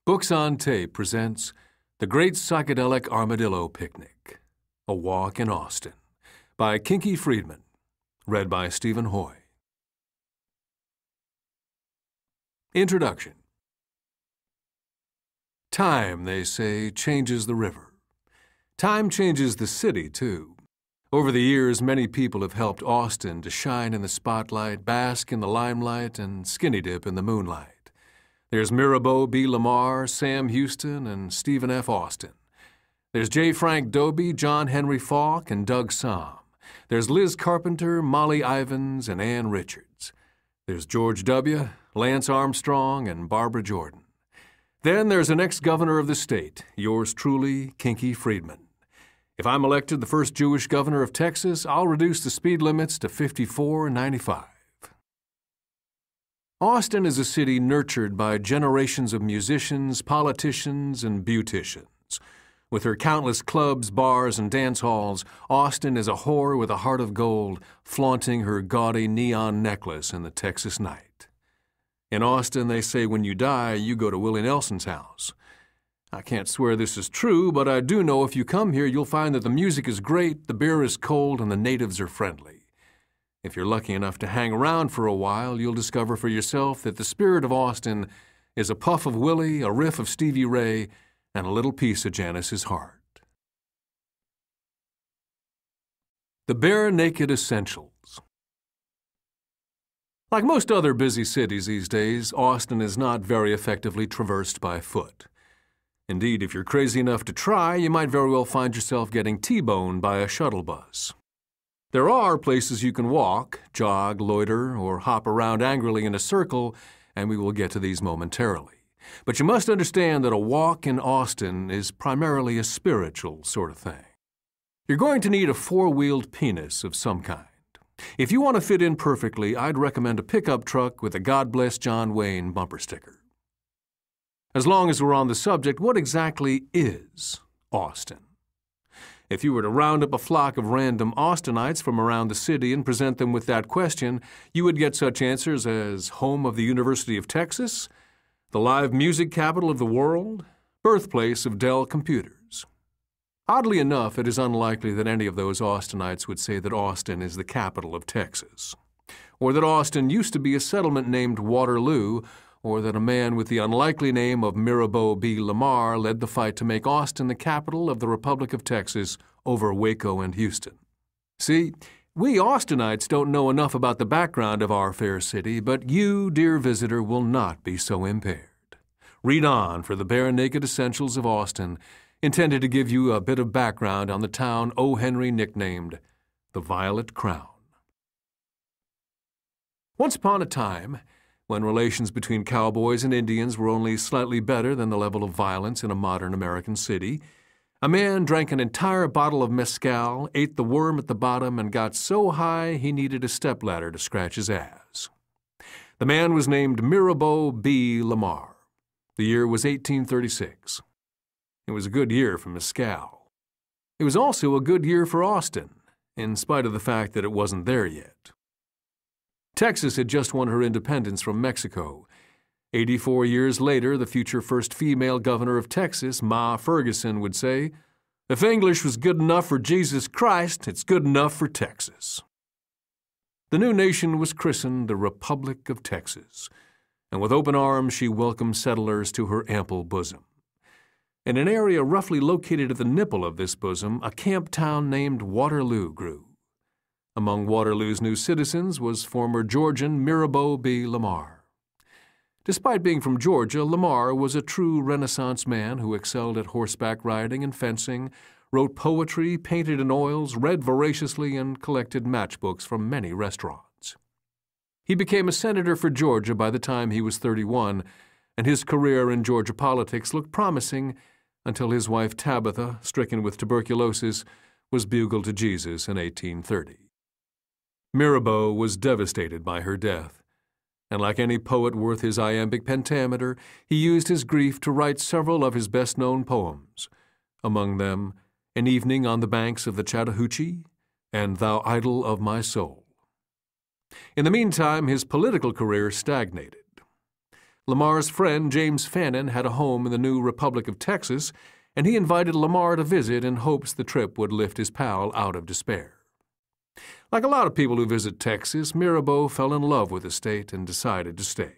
Books on Tape presents The Great Psychedelic Armadillo Picnic, A Walk in Austin, by Kinky Friedman, read by Stephen Hoye. Introduction. Time, they say, changes the river. Time changes the city, too. Over the years, many people have helped Austin to shine in the spotlight, bask in the limelight, and skinny dip in the moonlight. There's Mirabeau B. Lamar, Sam Houston, and Stephen F. Austin. There's J. Frank Dobie, John Henry Falk, and Doug Somm. There's Liz Carpenter, Molly Ivins, and Ann Richards. There's George W., Lance Armstrong, and Barbara Jordan. Then there's an ex-governor of the state, yours truly, Kinky Friedman. If I'm elected the first Jewish governor of Texas, I'll reduce the speed limits to 54 and 95. Austin is a city nurtured by generations of musicians, politicians, and beauticians. With her countless clubs, bars, and dance halls, Austin is a whore with a heart of gold, flaunting her gaudy neon necklace in the Texas night. In Austin, they say when you die, you go to Willie Nelson's house. I can't swear this is true, but I do know if you come here, you'll find that the music is great, the beer is cold, and the natives are friendly. If you're lucky enough to hang around for a while, you'll discover for yourself that the spirit of Austin is a puff of Willie, a riff of Stevie Ray, and a little piece of Janis's heart. The Barenaked Essentials. Like most other busy cities these days, Austin is not very effectively traversed by foot. Indeed, if you're crazy enough to try, you might very well find yourself getting T-boned by a shuttle bus. There are places you can walk, jog, loiter, or hop around angrily in a circle, and we will get to these momentarily. But you must understand that a walk in Austin is primarily a spiritual sort of thing. You're going to need a four-wheeled penis of some kind. If you want to fit in perfectly, I'd recommend a pickup truck with a God Bless John Wayne bumper sticker. As long as we're on the subject, what exactly is Austin? If you were to round up a flock of random Austinites from around the city and present them with that question, you would get such answers as home of the University of Texas, the live music capital of the world, birthplace of Dell computers. Oddly enough, it is unlikely that any of those Austinites would say that Austin is the capital of Texas, or that Austin used to be a settlement named Waterloo, or that a man with the unlikely name of Mirabeau B. Lamar led the fight to make Austin the capital of the Republic of Texas over Waco and Houston. See, we Austinites don't know enough about the background of our fair city, but you, dear visitor, will not be so impaired. Read on for the Barenaked Essentials of Austin, intended to give you a bit of background on the town O. Henry nicknamed the Violet Crown. Once upon a time, when relations between cowboys and Indians were only slightly better than the level of violence in a modern American city, a man drank an entire bottle of mezcal, ate the worm at the bottom, and got so high he needed a stepladder to scratch his ass. The man was named Mirabeau B. Lamar. The year was 1836. It was a good year for mezcal. It was also a good year for Austin, in spite of the fact that it wasn't there yet. Texas had just won her independence from Mexico. 84 years later, the future first female governor of Texas, Ma Ferguson, would say, "If English was good enough for Jesus Christ, it's good enough for Texas." The new nation was christened the Republic of Texas, and with open arms she welcomed settlers to her ample bosom. In an area roughly located at the nipple of this bosom, a camp town named Waterloo grew. Among Waterloo's new citizens was former Georgian Mirabeau B. Lamar. Despite being from Georgia, Lamar was a true Renaissance man who excelled at horseback riding and fencing, wrote poetry, painted in oils, read voraciously, and collected matchbooks from many restaurants. He became a senator for Georgia by the time he was 31, and his career in Georgia politics looked promising until his wife Tabitha, stricken with tuberculosis, was bugled to Jesus in 1830. Mirabeau was devastated by her death, and like any poet worth his iambic pentameter, he used his grief to write several of his best-known poems, among them An Evening on the Banks of the Chattahoochee and Thou Idol of My Soul. In the meantime, his political career stagnated. Lamar's friend James Fannin had a home in the new Republic of Texas, and he invited Lamar to visit in hopes the trip would lift his pal out of despair. Like a lot of people who visit Texas, Mirabeau fell in love with the state and decided to stay.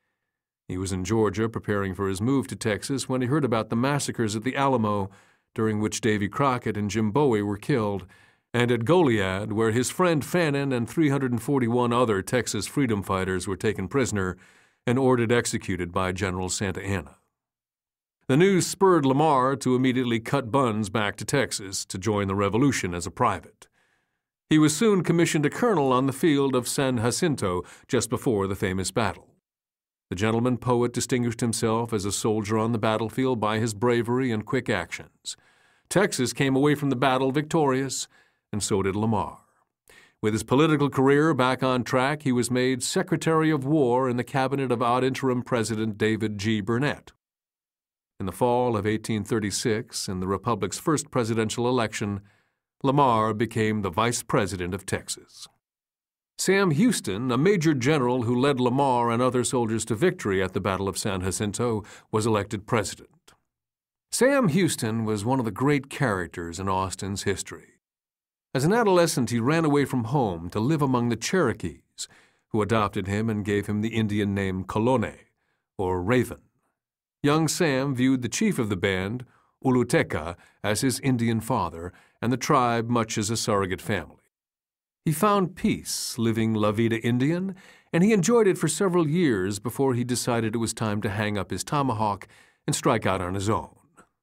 He was in Georgia preparing for his move to Texas when he heard about the massacres at the Alamo, during which Davy Crockett and Jim Bowie were killed, and at Goliad, where his friend Fannin and 341 other Texas freedom fighters were taken prisoner and ordered executed by General Santa Anna. The news spurred Lamar to immediately cut buns back to Texas to join the revolution as a private. He was soon commissioned a colonel on the field of San Jacinto just before the famous battle. The gentleman poet distinguished himself as a soldier on the battlefield by his bravery and quick actions. Texas came away from the battle victorious, and so did Lamar. With his political career back on track, he was made Secretary of War in the cabinet of out-interim President David G. Burnett. In the fall of 1836, in the Republic's first presidential election, Lamar became the Vice President of Texas. Sam Houston, a major general who led Lamar and other soldiers to victory at the Battle of San Jacinto, was elected president. Sam Houston was one of the great characters in Austin's history. As an adolescent, he ran away from home to live among the Cherokees, who adopted him and gave him the Indian name Colone, or Raven. Young Sam viewed the chief of the band, Uluteca, as his Indian father, and the tribe much as a surrogate family. He found peace living La Vida Indian, and he enjoyed it for several years before he decided it was time to hang up his tomahawk and strike out on his own.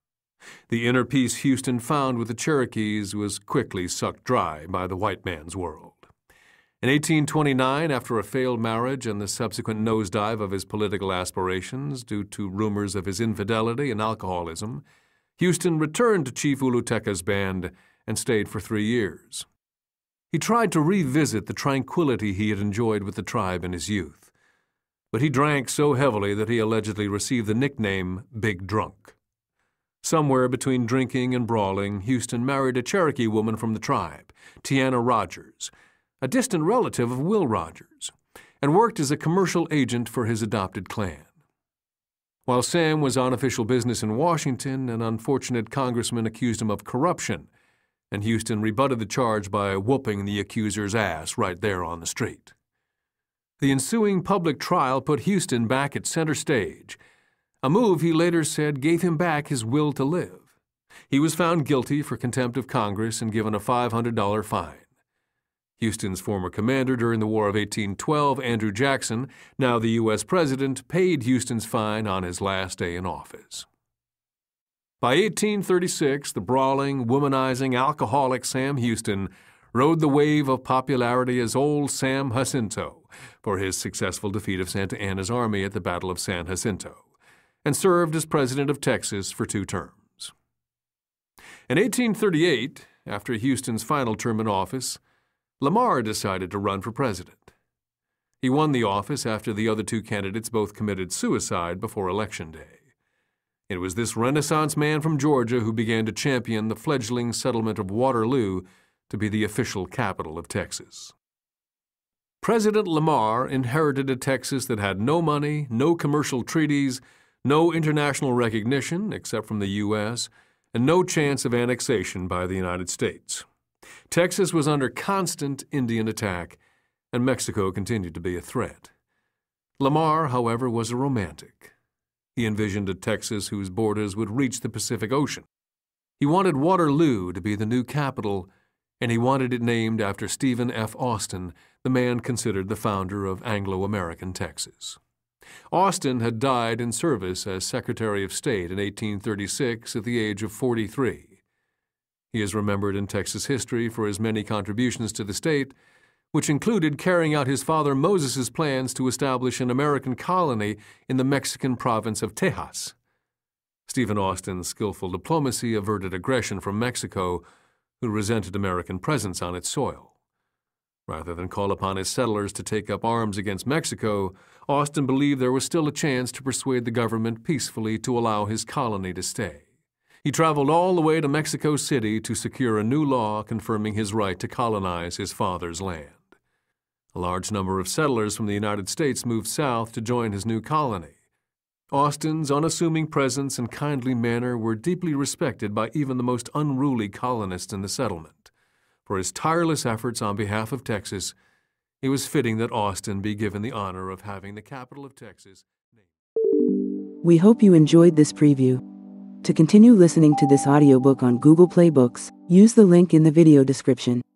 The inner peace Houston found with the Cherokees was quickly sucked dry by the white man's world. In 1829, after a failed marriage and the subsequent nosedive of his political aspirations due to rumors of his infidelity and alcoholism, Houston returned to Chief Uluteca's band and stayed for 3 years. He tried to revisit the tranquility he had enjoyed with the tribe in his youth, but he drank so heavily that he allegedly received the nickname Big Drunk. Somewhere between drinking and brawling, Houston married a Cherokee woman from the tribe, Tiana Rogers, a distant relative of Will Rogers, and worked as a commercial agent for his adopted clan. While Sam was on official business in Washington, an unfortunate congressman accused him of corruption, and Houston rebutted the charge by whooping the accuser's ass right there on the street. The ensuing public trial put Houston back at center stage, a move he later said gave him back his will to live. He was found guilty for contempt of Congress and given a $500 fine. Houston's former commander during the War of 1812, Andrew Jackson, now the U.S. President, paid Houston's fine on his last day in office. By 1836, the brawling, womanizing, alcoholic Sam Houston rode the wave of popularity as Old Sam Jacinto for his successful defeat of Santa Anna's army at the Battle of San Jacinto, and served as president of Texas for 2 terms. In 1838, after Houston's final term in office, Lamar decided to run for president. He won the office after the other 2 candidates both committed suicide before Election Day. It was this Renaissance man from Georgia who began to champion the fledgling settlement of Waterloo to be the official capital of Texas. President Lamar inherited a Texas that had no money, no commercial treaties, no international recognition except from the U.S., and no chance of annexation by the United States. Texas was under constant Indian attack, and Mexico continued to be a threat. Lamar, however, was a romantic. He envisioned a Texas whose borders would reach the Pacific Ocean. He wanted Waterloo to be the new capital, and he wanted it named after Stephen F. Austin, the man considered the founder of Anglo-American Texas. Austin had died in service as Secretary of State in 1836 at the age of 43. He is remembered in Texas history for his many contributions to the state, which included carrying out his father Moses's plans to establish an American colony in the Mexican province of Tejas. Stephen Austin's skillful diplomacy averted aggression from Mexico, who resented American presence on its soil. Rather than call upon his settlers to take up arms against Mexico, Austin believed there was still a chance to persuade the government peacefully to allow his colony to stay. He traveled all the way to Mexico City to secure a new law confirming his right to colonize his father's land. A large number of settlers from the United States moved south to join his new colony, Austin's unassuming presence and kindly manner were deeply respected by even the most unruly colonists in the settlement. For his tireless efforts on behalf of Texas, it was fitting that Austin be given the honor of having the capital of Texas named. We hope you enjoyed this preview. To continue listening to this audiobook on Google Play Books, use the link in the video description.